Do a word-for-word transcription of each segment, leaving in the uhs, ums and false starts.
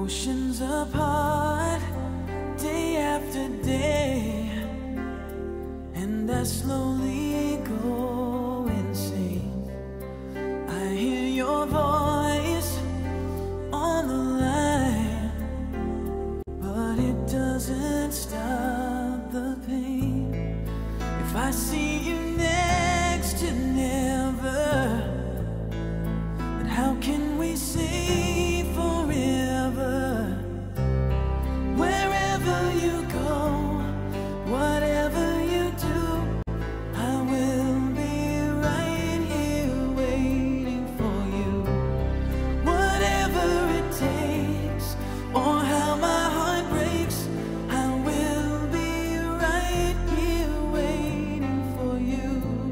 oceans apart, day after day, and I slowly go insane. I hear your voice on the line, but it doesn't stop the pain. If I see you next to never, then how can we say forever? Wherever you go, whatever you do, I will be right here waiting for you. Whatever it takes, or how my heart breaks, I will be right here waiting for you.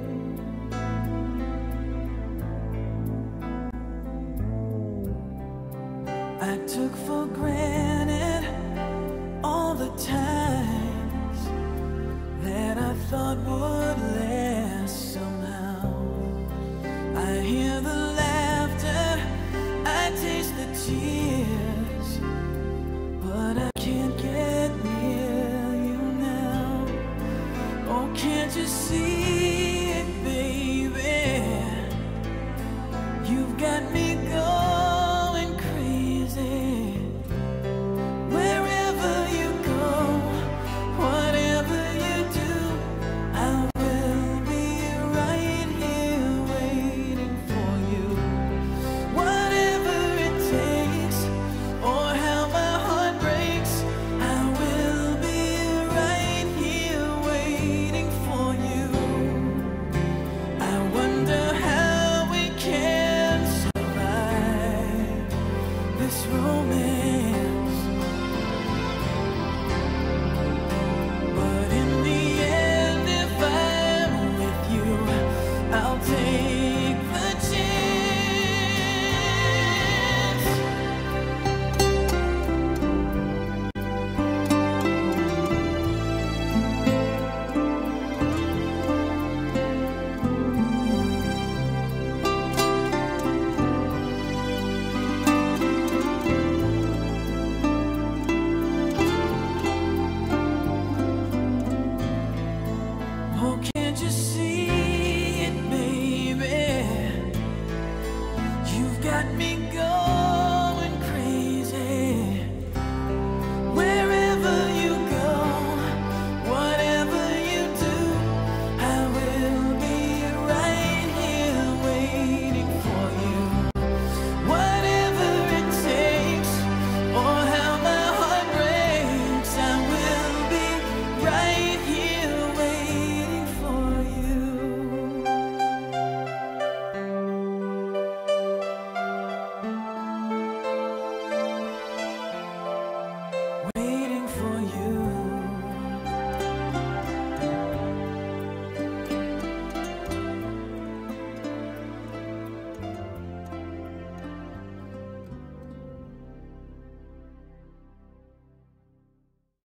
I took for granted all the times that I thought would last somehow. I hear the laughter, I taste the tears, but I can't get near you now. Oh, can't you see it, baby? You've got me going crazy. Wherever you go, whatever you do, I will be right here waiting for you. Whatever it takes, or how my heart breaks, I will be right here waiting for you. I wonder how we can survive this romance.